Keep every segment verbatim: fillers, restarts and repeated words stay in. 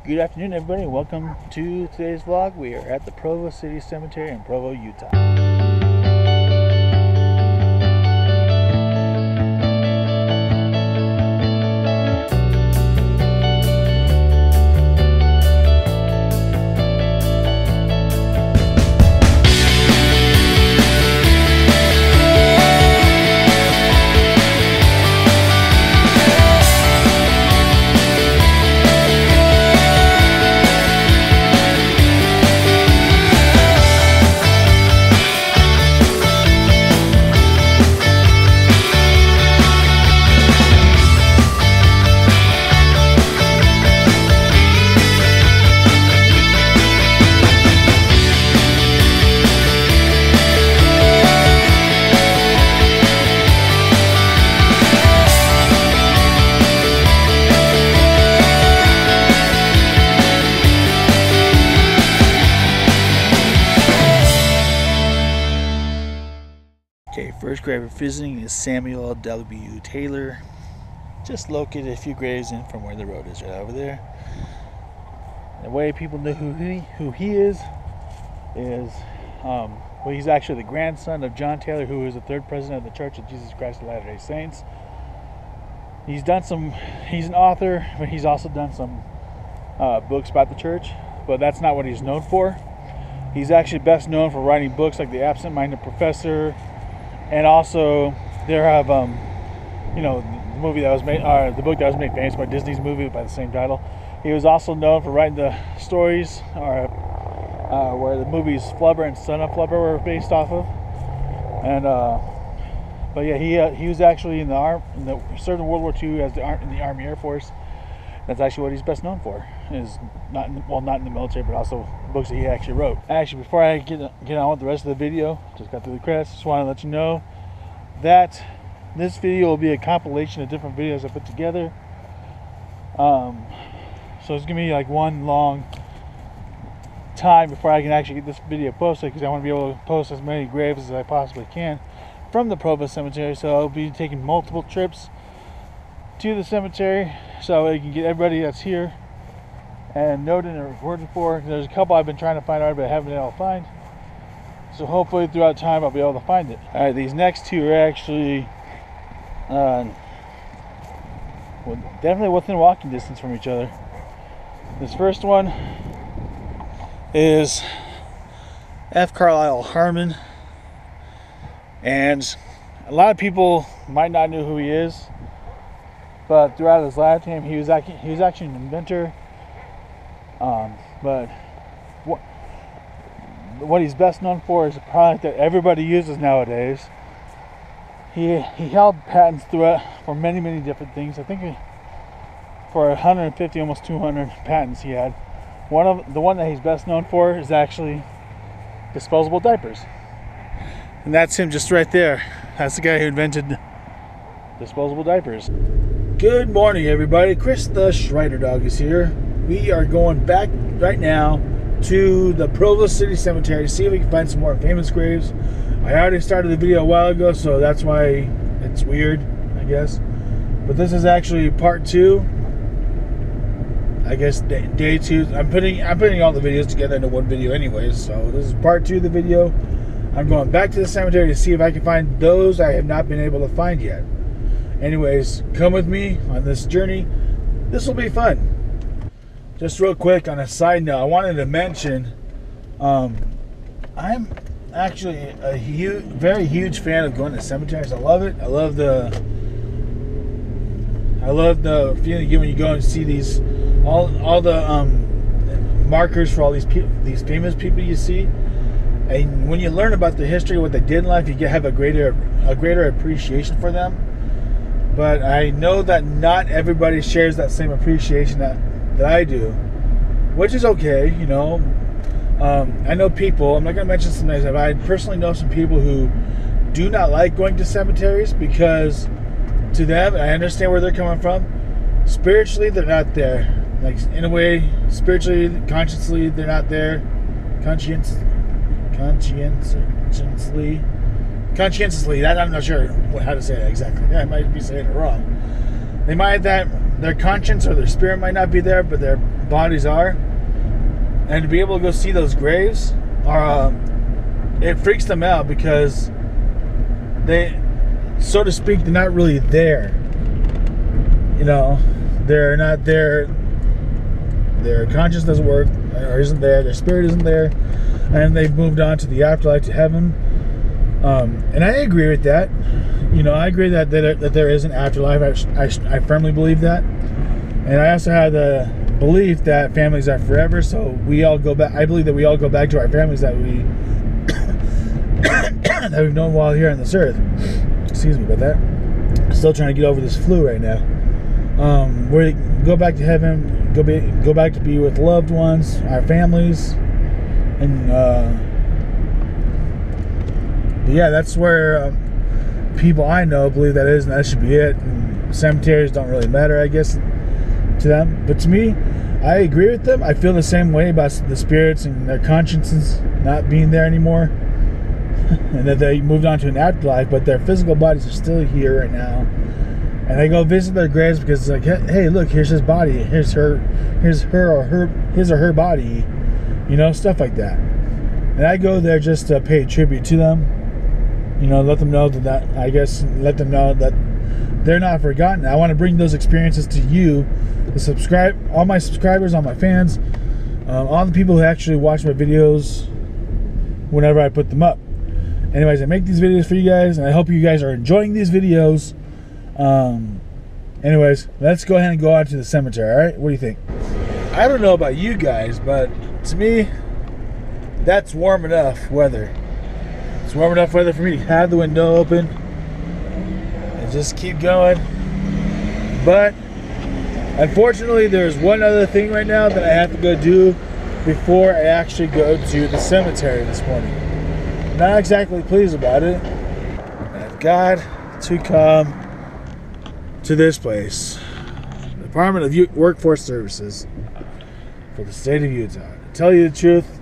Good afternoon, everybody, and welcome to today's vlog. We are at the Provo City Cemetery in Provo, Utah. Okay, first grave we're visiting is Samuel W. Taylor, just located a few graves in from where the road is, right over there. The way people know who he who he is is um, well, he's actually the grandson of John Taylor, who was the third president of the Church of Jesus Christ of Latter-day Saints. He's done some. He's an author, but he's also done some uh, books about the church. But that's not what he's known for. He's actually best known for writing books like The Absent-Minded Professor. And also, there have, um, you know, the movie that was made, uh, the book that was made famous by Disney's movie by the same title. He was also known for writing the stories, or uh, where the movies Flubber and Son of Flubber were based off of. And, uh, but yeah, he uh, he was actually in the arm, in the served in World War Two as the in the Army Air Force. That's actually what he's best known for. Is not in, well, not in the military, but also books that he actually wrote. Actually, before I get get on with the rest of the video, just got through the credits. Just want to let you know that this video will be a compilation of different videos I put together. Um, so it's gonna be like one long time before I can actually get this video posted, because I want to be able to post as many graves as I possibly can from the Provo Cemetery. So I'll be taking multiple trips to the cemetery so I can get everybody that's here and noted and recorded for. There's a couple I've been trying to find out, but I haven't been able to find. So hopefully throughout time I'll be able to find it. All right, these next two are actually uh, well, definitely within walking distance from each other. This first one is F. Carlisle Harmon, and a lot of people might not know who he is, but throughout his lifetime he was actually he was actually an inventor. Um, but what what he's best known for is a product that everybody uses nowadays. He he held patents throughout for many many different things. I think he, for one hundred fifty, almost two hundred patents he had. One of the one that he's best known for is actually disposable diapers, and that's him just right there. That's the guy who invented disposable diapers. Good morning, everybody. Chris the Schreider Dog is here. We are going back right now to the Provo City Cemetery to see if we can find some more famous graves. I already started the video a while ago, so that's why it's weird, I guess. But this is actually part two. I guess day, day two. I'm putting I'm putting all the videos together into one video, anyways. So this is part two of the video. I'm going back to the cemetery to see if I can find those I have not been able to find yet. Anyways, come with me on this journey. This will be fun. Just real quick on a side note, I wanted to mention um, I'm actually a huge, very huge fan of going to cemeteries. I love it. I love the I love the feeling you get when you go and see these all all the um, markers for all these pe these famous people you see. And when you learn about the history of what they did in life, you get have a greater a greater appreciation for them. But I know that not everybody shares that same appreciation that, that I do, which is okay, you know. Um, I know people, I'm not going to mention some names, but I personally know some people who do not like going to cemeteries because to them, I understand where they're coming from, spiritually they're not there. Like, in a way, spiritually, consciously, they're not there. Conscience, conscientiously. Conscientiously, that I'm not sure how to say that exactly. I might be saying it wrong. They might that their conscience or their spirit might not be there, but their bodies are, and to be able to go see those graves, are um, it freaks them out because they, so to speak, they're not really there. You know, they're not there. Their conscience doesn't work, or isn't there. Their spirit isn't there, and they've moved on to the afterlife, to heaven. Um, and I agree with that. You know, I agree that that, that there is an afterlife. I, I, I firmly believe that, and I also have the belief that families are forever. So we all go back. I believe that we all go back to our families that we that we've known while here on this earth. Excuse me about that. Still trying to get over this flu right now. Um, we go back to heaven, go be, go back to be with loved ones, our families, and uh, yeah, that's where um, people I know believe that is, and that should be it. And cemeteries don't really matter, I guess, to them. But to me, I agree with them. I feel the same way about the spirits and their consciences not being there anymore, and that they moved on to an afterlife, but their physical bodies are still here right now. And they go visit their graves because it's like, hey, look, here's his body, here's her, here's her or her, his or her body, you know, stuff like that. And I go there just to pay tribute to them, you know, let them know that, that I guess, let them know that they're not forgotten. I want to bring those experiences to you, the subscribe, all my subscribers, all my fans, um, all the people who actually watch my videos whenever I put them up. Anyways, I make these videos for you guys, and I hope you guys are enjoying these videos. Um, anyways, let's go ahead and go on to the cemetery, alright? What do you think? I don't know about you guys, but to me, that's warm enough weather. It's warm enough weather for me to have the window open and just keep going. But unfortunately, there's one other thing right now that I have to go do before I actually go to the cemetery this morning. Not exactly pleased about it. I've got to come to this place, Department of U- Workforce Services for the state of Utah. To tell you the truth,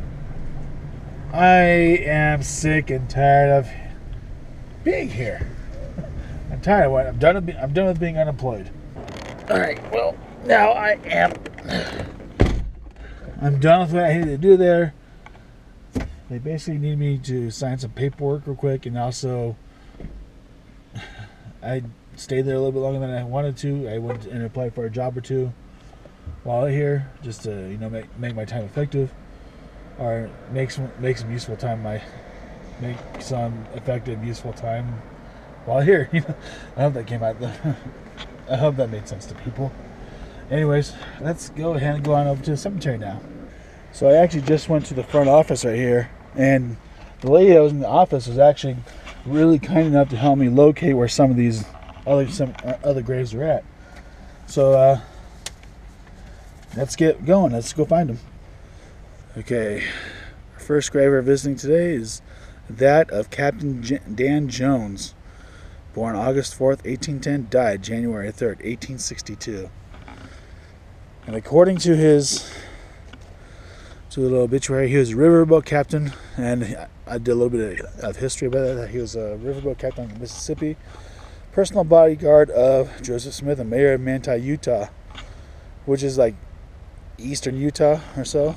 I am sick and tired of being here. I'm tired of what I'm done with. Be- I'm done with being unemployed. All right, well, now I am. I'm done with what I had to do there. They basically need me to sign some paperwork real quick, and also I stayed there a little bit longer than I wanted to. I went and applied for a job or two while here, just to, you know, make make my time effective, or make some make some useful time my make some effective useful time while here. You know, I hope that came out. I hope that made sense to people. Anyways, let's go ahead and go on over to the cemetery now. So I actually just went to the front office right here, and the lady that was in the office was actually really kind enough to help me locate where some of these other some other graves are at. So uh, let's get going. Let's go find them. Okay, our first grave we're visiting today is that of Captain J- Dan Jones, born August fourth, eighteen ten, died January third, eighteen sixty-two. And according to his to a little obituary, he was a riverboat captain, and I did a little bit of history about that. He was a riverboat captain in Mississippi, personal bodyguard of Joseph Smith, and mayor of Manti, Utah, which is like eastern Utah or so.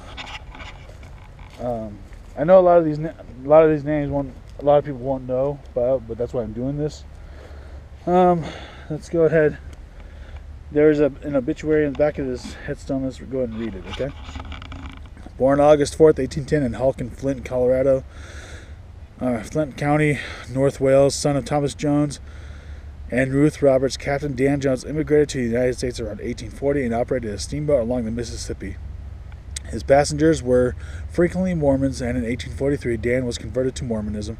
Um, I know a lot of these a lot of these names won't a lot of people won't know about, but that's why I'm doing this. Um, let's go ahead. There's a, an obituary in the back of his headstone. Let's go ahead and read it, okay? Born August fourth, eighteen ten, in Halkin, Flint, Colorado, uh, Flint County, North Wales, son of Thomas Jones and Ruth Roberts, Captain Dan Jones immigrated to the United States around eighteen forty and operated a steamboat along the Mississippi. His passengers were frequently Mormons, and in eighteen forty-three, Dan was converted to Mormonism.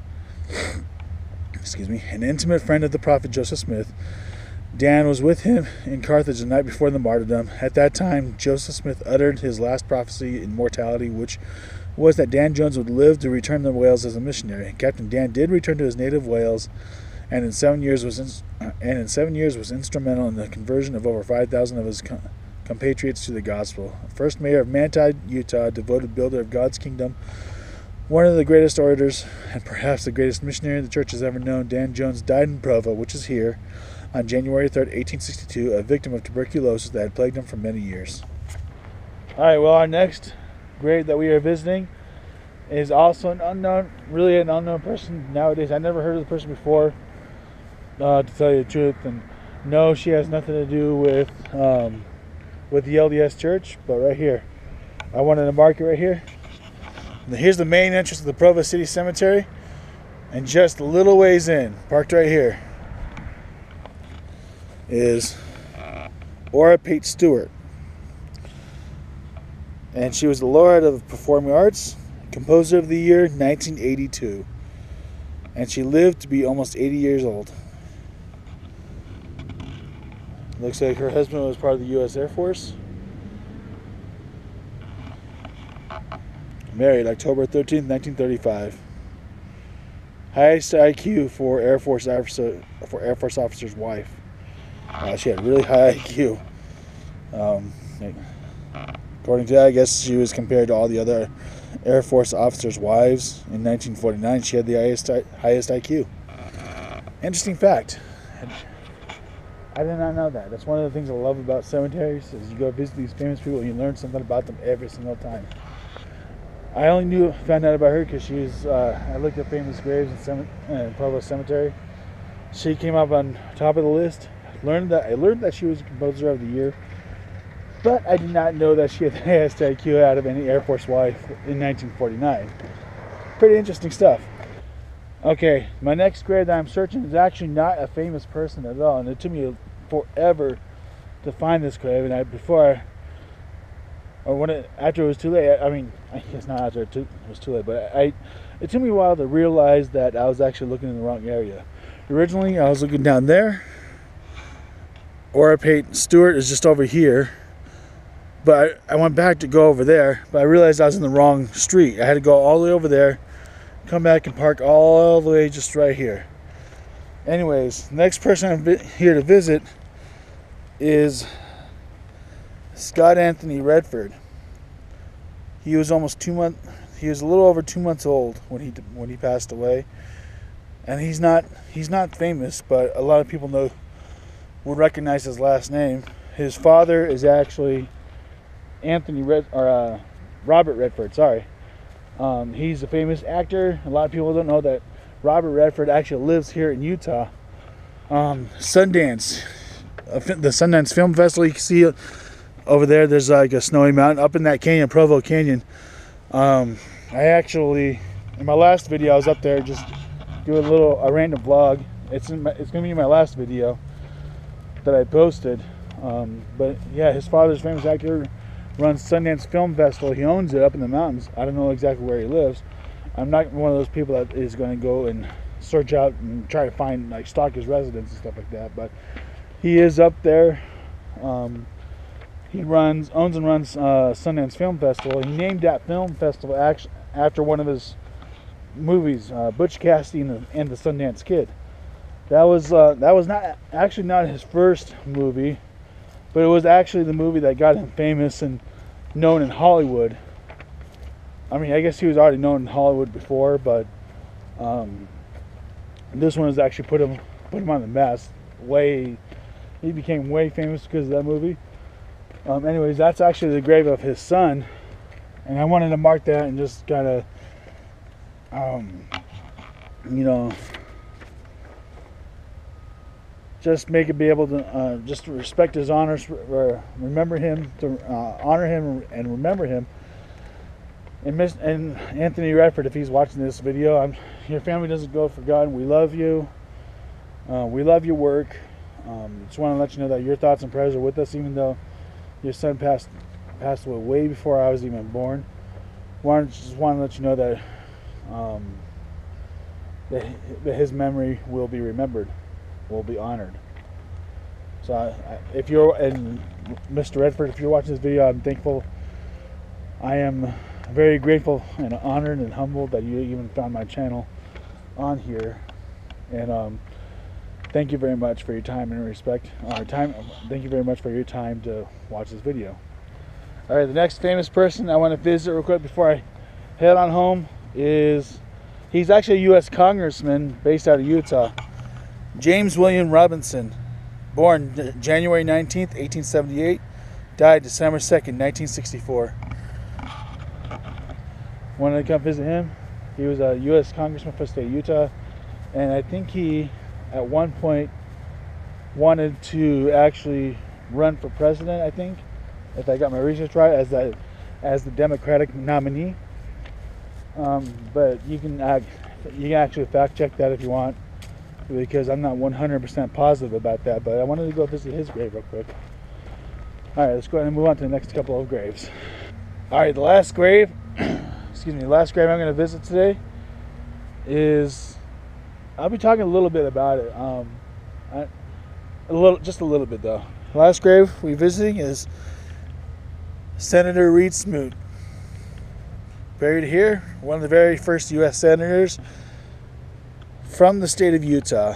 Excuse me. An intimate friend of the prophet Joseph Smith, Dan was with him in Carthage the night before the martyrdom. At that time, Joseph Smith uttered his last prophecy in mortality, which was that Dan Jones would live to return to Wales as a missionary. Captain Dan did return to his native Wales, and in seven years was in, uh, and in seven years was instrumental in the conversion of over five thousand of his com- compatriots to the gospel. First mayor of Manti, Utah, devoted builder of God's kingdom, one of the greatest orators, and perhaps the greatest missionary the church has ever known, Dan Jones died in Provo, which is here, on January third, eighteen sixty-two, a victim of tuberculosis that had plagued him for many years. All right, well, our next grave that we are visiting is also an unknown, really an unknown person nowadays. I never heard of the person before, uh, to tell you the truth. And no, she has nothing to do with um, with the L D S Church. But right here, I wanted to mark it right here. And here's the main entrance of the Provo City Cemetery, and just a little ways in, parked right here, is Ora Pate Stewart. And she was the laureate of Performing Arts, Composer of the Year, nineteen eighty-two. And she lived to be almost eighty years old. Looks like her husband was part of the U S Air Force. Married October thirteenth, nineteen thirty-five. Highest I Q for Air Force officer, for Air Force officer's wife. Uh, she had really high I Q. Um, according to that, I guess she was compared to all the other Air Force officers' wives. In nineteen forty-nine, she had the highest highest I Q. Interesting fact. I did not know that. That's one of the things I love about cemeteries, is you go visit these famous people and you learn something about them every single time. I only knew, found out about her because she was, uh, I looked at famous graves in, Cem- in Provo Cemetery. She came up on top of the list. Learned that I learned that she was Composer of the Year, but I did not know that she had the highest I Q out of any Air Force wife in nineteen forty-nine. Pretty interesting stuff. Okay, my next grave that I'm searching is actually not a famous person at all, and it took me forever to find this grave. And I, before I, or when it, after it was too late, I, I mean, I guess not after it, too, it was too late, but I, it took me a while to realize that I was actually looking in the wrong area. Originally, I was looking down there. Ora Pate Stewart is just over here, but I, I went back to go over there, but I realized I was in the wrong street. I had to go all the way over there, come back and park all the way just right here. Anyways, next person I'm vi- here to visit is Scott Anthony Redford. He was almost two months. He was a little over two months old when he when he passed away, and he's not he's not famous, but a lot of people know would recognize his last name. His father is actually Anthony Red or uh, Robert Redford. Sorry, um, he's a famous actor. A lot of people don't know that Robert Redford actually lives here in Utah. Um, Sundance, uh, the Sundance Film Festival. You can see over there. There's like a snowy mountain up in that canyon, Provo Canyon. Um, I actually, in my last video, I was up there just doing a little a random vlog. It's in my, it's gonna be my last video that I posted. Um, but yeah, his father's famous actor runs Sundance Film Festival. He owns it up in the mountains. I don't know exactly where he lives. I'm not one of those people that is going to go and search out and try to find, like, stalk his residence and stuff like that. But he is up there. Um, he runs, owns and runs uh, Sundance Film Festival. He named that film festival act- after one of his movies, uh, Butch Cassidy and the, and the Sundance Kid. That was uh, that was not actually not his first movie, but it was actually the movie that got him famous and known in Hollywood. I mean, I guess he was already known in Hollywood before, but um, this one has actually put him put him on the map. Way, he became way famous because of that movie. Um, anyways, that's actually the grave of his son, and I wanted to mark that and just kind of, um, you know, just make it be able to uh, just to respect his honors, remember him, to uh, honor him and remember him. And, Miss, and Anthony Redford, if he's watching this video, I'm, your family doesn't go forgotten. We love you. Uh, we love your work. Um, just want to let you know that your thoughts and prayers are with us, even though your son passed passed away way before I was even born. Want just want to let you know that um, that, that his memory will be remembered, will be honored. So, I, I, if you're and Mister Redford, if you're watching this video, I'm thankful. I am very grateful and honored and humbled that you even found my channel on here, and um, thank you very much for your time and respect. Uh, time. Thank you very much for your time to watch this video. All right, the next famous person I want to visit real quick before I head on home is, he's actually a U S congressman based out of Utah. James William Robinson, born January nineteenth, eighteen seventy-eight, Died December second, nineteen sixty-four. Wanted to come visit him. He was a U S congressman for the state of Utah, and I think he, at one point, wanted to actually run for president, I think, if I got my research right, as the, as the Democratic nominee. Um, but you can, act, you can actually fact check that if you want, because I'm not one hundred percent positive about that, but I wanted to go visit his grave real quick. Alright, let's go ahead and move on to the next couple of graves. Alright, the last grave, excuse me, the last grave I'm going to visit today is, I'll be talking a little bit about it. Um, I, a little, just a little bit though. The last grave we're visiting is Senator Reed Smoot. Buried here, one of the very first U S senators from the state of Utah.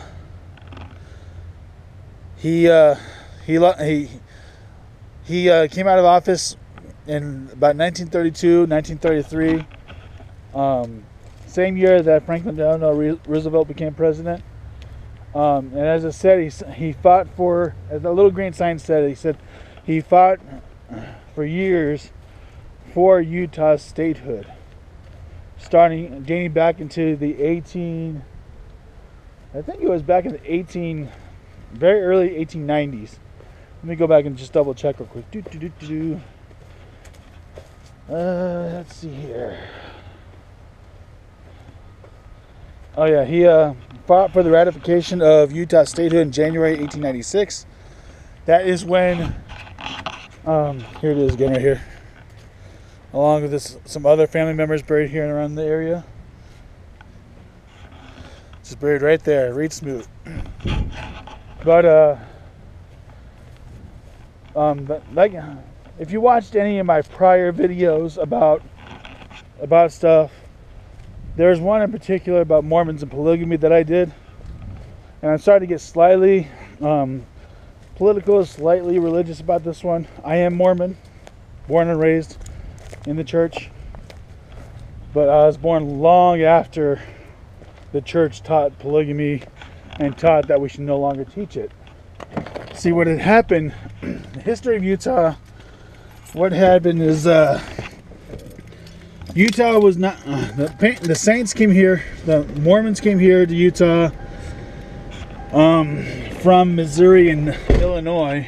He uh, he he he uh, came out of office in about nineteen thirty-two, nineteen thirty-three, um, same year that Franklin Delano Roosevelt became president. Um, and as I said, he he fought for, as the little green sign said, he said he fought for years for Utah's statehood, starting dating back into the eighteen. I think it was back in the eighteen, very early eighteen nineties. Let me go back and just double check real quick. Do, do, do, do, do. Uh, let's see here. Oh yeah, he uh, fought for the ratification of Utah statehood in January eighteen ninety-six. That is when, um, here it is again right here, along with this, some other family members buried here and around the area. Just buried right there, Reed Smoot. But uh, um, but like, if you watched any of my prior videos about about stuff, there's one in particular about Mormons and polygamy that I did, and I'm starting to get slightly um, political, slightly religious about this one. I am Mormon, born and raised in the church, but I was born long after the church taught polygamy and taught that we should no longer teach it. See, what had happened, the history of Utah, what happened is uh, Utah was not, uh, the, the Saints came here, the Mormons came here to Utah um, from Missouri and Illinois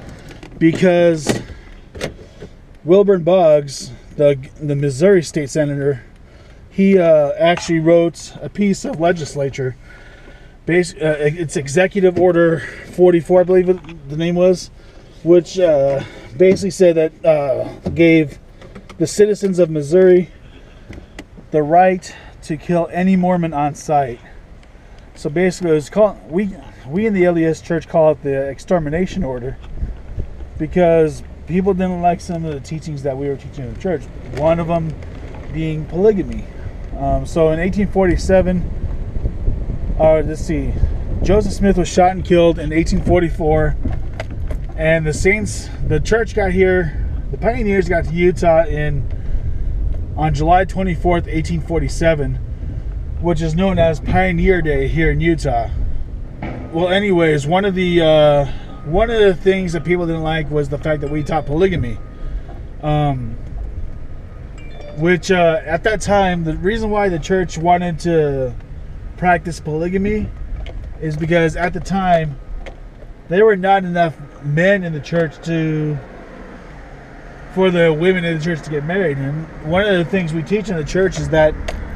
because Wilburn Boggs, the, the Missouri state senator, he uh, actually wrote a piece of legislature. Base, uh, it's Executive Order forty-four, I believe it, the name was, which uh, basically said that uh, gave the citizens of Missouri the right to kill any Mormon on sight. So basically, it was called, we we in the L D S Church call it the Extermination Order, because people didn't like some of the teachings that we were teaching in the church. One of them being polygamy. Um, so in eighteen forty-seven. Uh, let's see, Joseph Smith was shot and killed in eighteen forty-four, and the Saints, the church got here, the pioneers got to Utah in on July twenty-fourth, eighteen forty-seven, which is known as Pioneer Day here in Utah. Well, anyways, one of the uh, one of the things that people didn't like was the fact that we taught polygamy, um, which uh, at that time, the reason why the church wanted to practice polygamy is because at the time there were not enough men in the church to for the women in the church to get married. And one of the things we teach in the church is that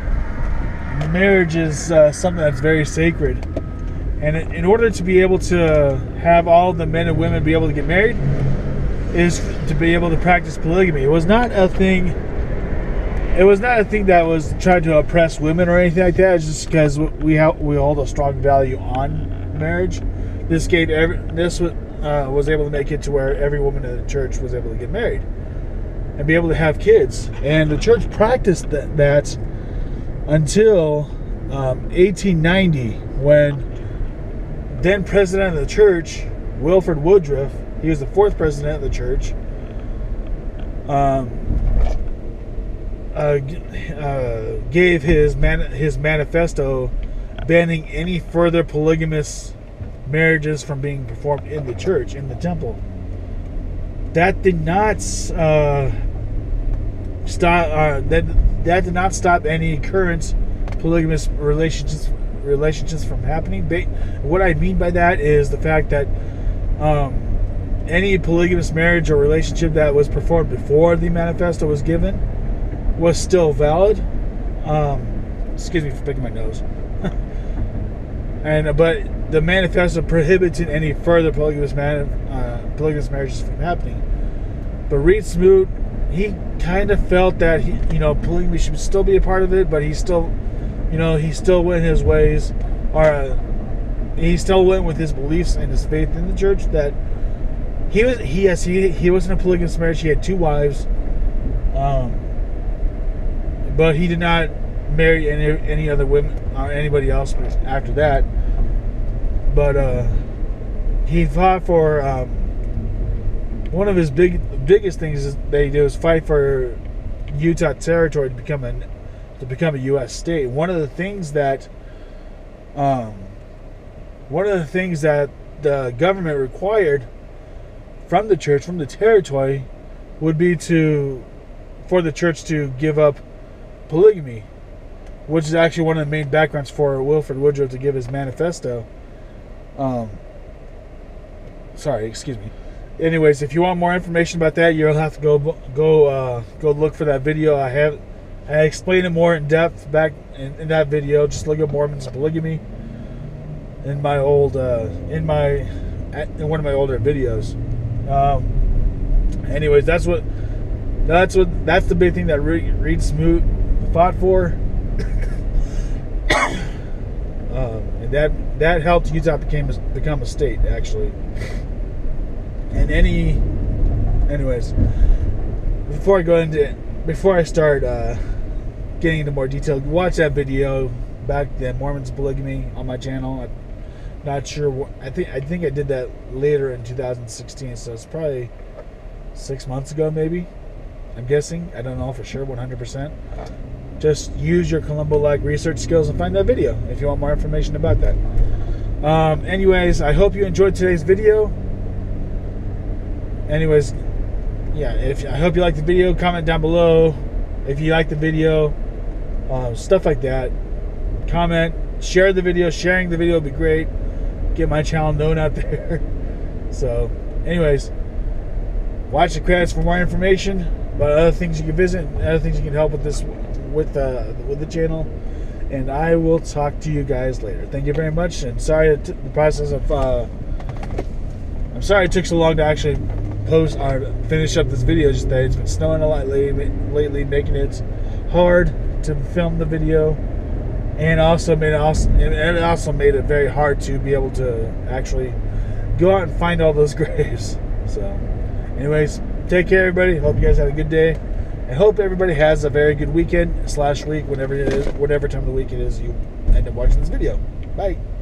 marriage is uh, something that's very sacred, and in order to be able to have all the men and women be able to get married is to be able to practice polygamy. It was not a thing It was not a thing that was trying to oppress women or anything like that. It's just because we ha we hold a strong value on marriage. This gave every this uh, was able to make it to where every woman in the church was able to get married and be able to have kids. And the church practiced that, that until um, eighteen ninety, when then president of the church, Wilford Woodruff, he was the fourth president of the church. Um, Uh, uh, gave his man his manifesto banning any further polygamous marriages from being performed in the church, in the temple. that did not uh, stop. Uh, that that did not stop any current polygamous relationships relationships from happening. Ba- what I mean by that is the fact that um, any polygamous marriage or relationship that was performed before the manifesto was given was still valid. Um, excuse me for picking my nose. and but the manifesto prohibited any further polygamous man, uh, polygamous marriages from happening. But Reed Smoot, he kind of felt that he, you know, polygamy should still be a part of it, but he still, you know, he still went his ways, or uh, he still went with his beliefs and his faith in the church. That he was, he yes, he he was in a polygamous marriage. He had two wives, um, but he did not marry any any other women or anybody else after that. But uh, he fought for um, one of his big biggest things is that he did was fight for Utah territory to become a to become a U S state. One of the things that um, one of the things that the government required from the church, from the territory, would be to for the church to give up polygamy, which is actually one of the main backgrounds for Wilford Woodruff to give his manifesto. Um, sorry, excuse me. Anyways, if you want more information about that, you'll have to go go uh, go look for that video. I have I explained it more in depth back in, in that video. Just look at Mormons polygamy in my old uh, in my in one of my older videos. Um, anyways, that's what that's what that's the big thing that Reed Smoot fought for. um, and that that helped Utah became a, become a state, actually. And any, anyways, before I go into before I start uh, getting into more detail, watch that video back then, Mormons polygamy, on my channel. I'm not sure what, I think I think I did that later in two thousand sixteen, so it's probably six months ago, maybe. I'm guessing. I don't know for sure, one hundred percent. Just use your Columbo-like research skills and find that video if you want more information about that. Um, anyways, I hope you enjoyed today's video. Anyways, yeah, if I hope you liked the video. Comment down below if you liked the video, um, stuff like that. Comment, share the video. Sharing the video would be great. Get my channel known out there. So, anyways, watch the credits for more information about other things you can visit, other things you can help with this, with uh, with the channel. And I will talk to you guys later. Thank you very much. And sorry the process of. Uh, I'm sorry it took so long to actually post or finish up this video. Just that it's been snowing a lot lately, lately making it hard to film the video, and also made it also and it also made it very hard to be able to actually go out and find all those graves. So, anyways, take care, everybody. Hope you guys had a good day, and hope everybody has a very good weekend slash week, whenever it is, whatever time of the week it is you end up watching this video. Bye.